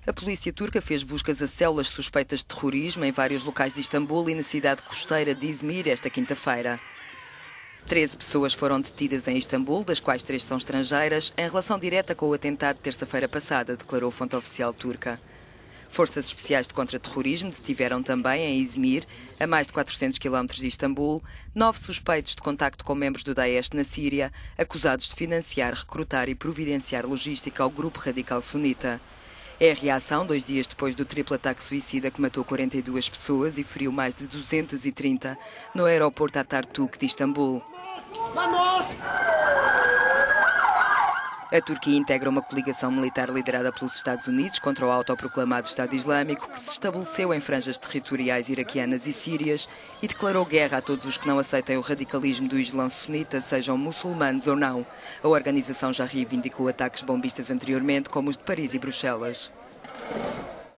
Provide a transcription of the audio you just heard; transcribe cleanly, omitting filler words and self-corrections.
A polícia turca fez buscas a células suspeitas de terrorismo em vários locais de Istambul e na cidade costeira de Izmir esta quinta-feira. 13 pessoas foram detidas em Istambul, das quais 3 são estrangeiras, em relação direta com o atentado de terça-feira passada, declarou fonte oficial turca. Forças especiais de contra-terrorismo detiveram também, em Izmir, a mais de 400 km de Istambul, 9 suspeitos de contacto com membros do Daesh na Síria, acusados de financiar, recrutar e providenciar logística ao grupo radical sunita. É a reação 2 dias depois do triplo ataque suicida que matou 42 pessoas e feriu mais de 230 no aeroporto Atatürk de Istambul. A Turquia integra uma coligação militar liderada pelos Estados Unidos contra o autoproclamado Estado Islâmico, que se estabeleceu em franjas territoriais iraquianas e sírias e declarou guerra a todos os que não aceitem o radicalismo do Islão sunita, sejam muçulmanos ou não. A organização já reivindicou ataques bombistas anteriormente, como os de Paris e Bruxelas.